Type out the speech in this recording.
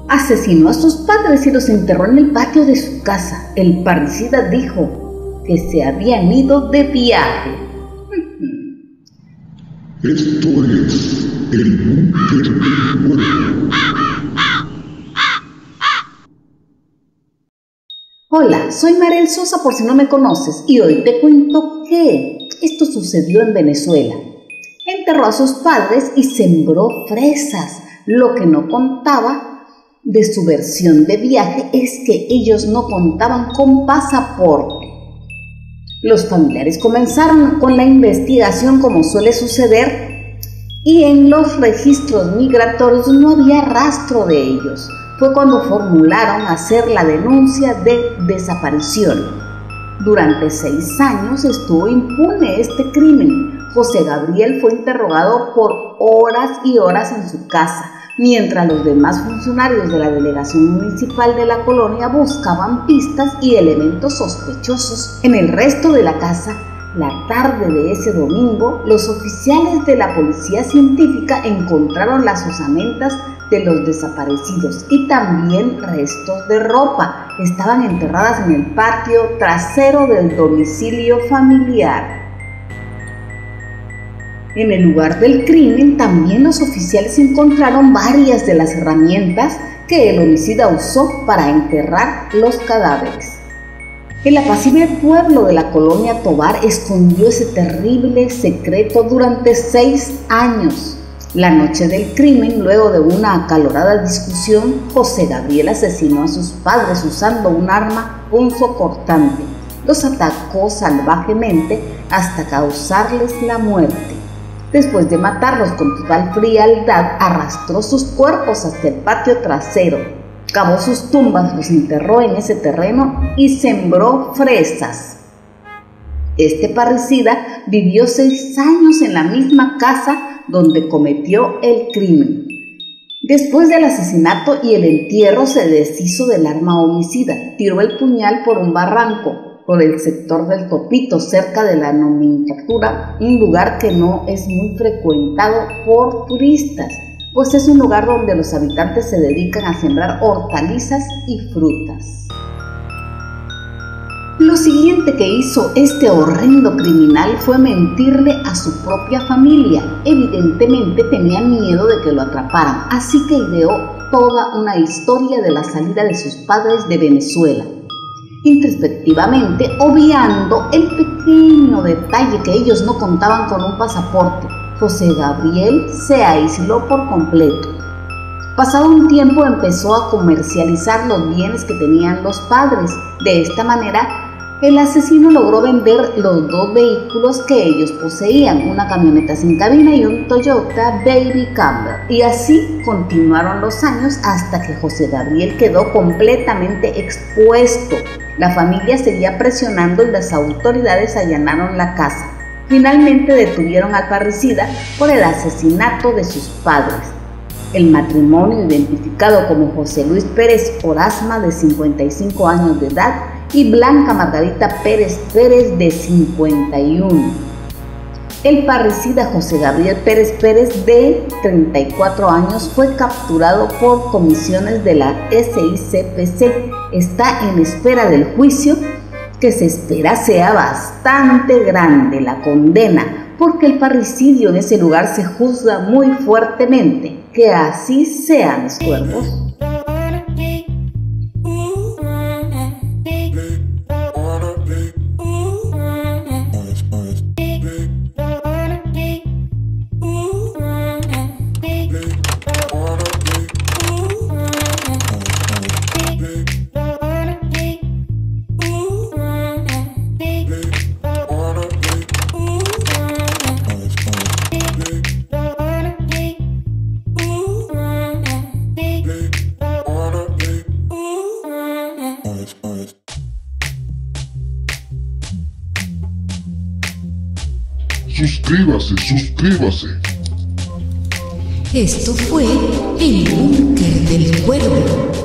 Asesinó a sus padres y los enterró en el patio de su casa. El parricida dijo que se habían ido de viaje. Esto es el búnker del cuervo. Hola, soy Marel Sosa por si no me conoces y hoy te cuento que esto sucedió en Venezuela. Enterró a sus padres y sembró fresas. Lo que no contaba de su versión de viaje es que ellos no contaban con pasaporte. Los familiares comenzaron con la investigación como suele suceder y en los registros migratorios no había rastro de ellos. Fue cuando formularon hacer la denuncia de desaparición. Durante 6 años estuvo impune este crimen. José Gabriel fue interrogado por horas y horas en su casa, mientras los demás funcionarios de la delegación municipal de la colonia buscaban pistas y elementos sospechosos. En el resto de la casa, la tarde de ese domingo, los oficiales de la policía científica encontraron las osamentas de los desaparecidos y también restos de ropa. Estaban enterradas en el patio trasero del domicilio familiar. En el lugar del crimen también los oficiales encontraron varias de las herramientas que el homicida usó para enterrar los cadáveres. El apacible pueblo de la colonia Tovar escondió ese terrible secreto durante 6 años. La noche del crimen, luego de una acalorada discusión, José Gabriel asesinó a sus padres usando un arma punzocortante. Los atacó salvajemente hasta causarles la muerte. Después de matarlos con total frialdad, arrastró sus cuerpos hasta el patio trasero, cavó sus tumbas, los enterró en ese terreno y sembró fresas. Este parricida vivió 6 años en la misma casa donde cometió el crimen. Después del asesinato y el entierro se deshizo del arma homicida, tiró el puñal por un barranco, por el sector del Topito, cerca de la nomenclatura, un lugar que no es muy frecuentado por turistas, pues es un lugar donde los habitantes se dedican a sembrar hortalizas y frutas. Lo siguiente que hizo este horrendo criminal fue mentirle a su propia familia. Evidentemente tenía miedo de que lo atraparan, así que ideó toda una historia de la salida de sus padres de Venezuela. Introspectivamente, obviando el pequeño detalle que ellos no contaban con un pasaporte, José Gabriel se aisló por completo. Pasado un tiempo empezó a comercializar los bienes que tenían los padres. De esta manera, el asesino logró vender los 2 vehículos que ellos poseían, una camioneta sin cabina y un Toyota Baby Camper. Y así continuaron los años hasta que José Gabriel quedó completamente expuesto. La familia seguía presionando y las autoridades allanaron la casa. Finalmente detuvieron al parricida por el asesinato de sus padres. El matrimonio, identificado como José Luis Pérez Orasma, de 55 años de edad, y Blanca Margarita Pérez Pérez, de 51. El parricida José Gabriel Pérez Pérez, de 34 años, fue capturado por comisiones de la SICPC. Está en espera del juicio, que se espera sea bastante grande la condena, porque el parricidio en ese lugar se juzga muy fuertemente. Que así sean, los cuervos. Suscríbase. Esto fue El Búnker del Cuervo.